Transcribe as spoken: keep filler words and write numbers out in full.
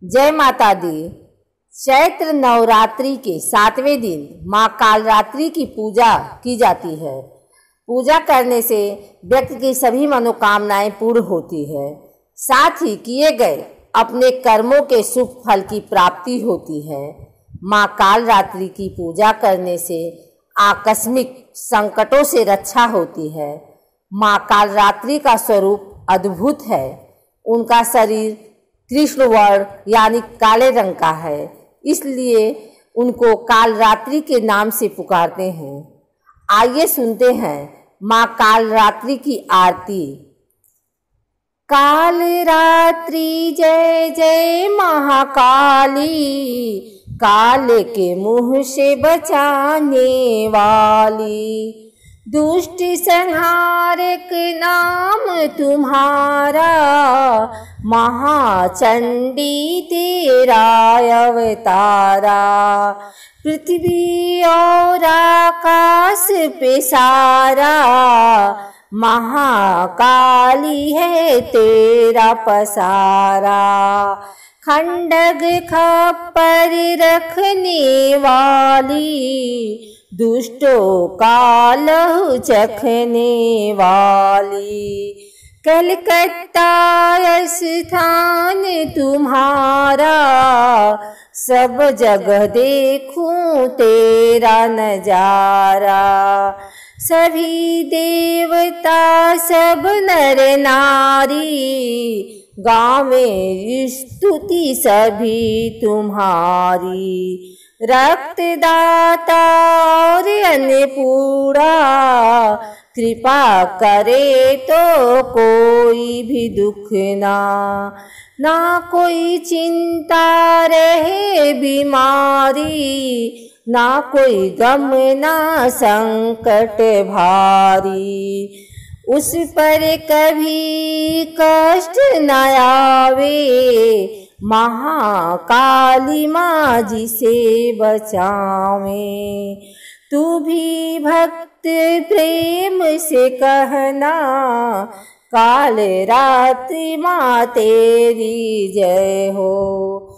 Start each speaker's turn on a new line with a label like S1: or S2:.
S1: जय माता दी। चैत्र नवरात्रि के सातवें दिन माँ कालरात्रि की पूजा की जाती है। पूजा करने से व्यक्ति की सभी मनोकामनाएं पूर्ण होती है, साथ ही किए गए अपने कर्मों के शुभ फल की प्राप्ति होती है। माँ कालरात्रि की पूजा करने से आकस्मिक संकटों से रक्षा होती है। माँ कालरात्रि का स्वरूप अद्भुत है। उनका शरीर कृष्ण वर्ण यानी काले रंग का है, इसलिए उनको कालरात्रि के नाम से पुकारते हैं। आइए सुनते हैं माँ कालरात्रि की आरती। कालरात्रि जय जय महाकाली, काल के मुँह से बचाने वाली। दुष्ट संहारक नाम तुम्हारा, महाचंडी तेरा अवतारा। पृथ्वी और आकाश पे सारा, महाकाली है तेरा पसारा। खंडग खप्पर रखने वाली, दुष्टों का लहू चखने वाली। कलकत्ता स्थान तुम्हारा, सब जगह देखूं तेरा नजारा। सभी देवता सब नर नारी, गावे स्तुति सभी तुम्हारी। रक्तदाता और अन्नपूर्णा, कृपा करे तो कोई भी दुख ना। ना कोई चिंता रहे बीमारी, ना कोई गम ना संकट भारी। उस पर कभी कष्ट न आवे, महाकाली माँ जिसे बचावे। तू भी भक्त प्रेम से कहना, कालरात्रि माँ तेरी जय हो।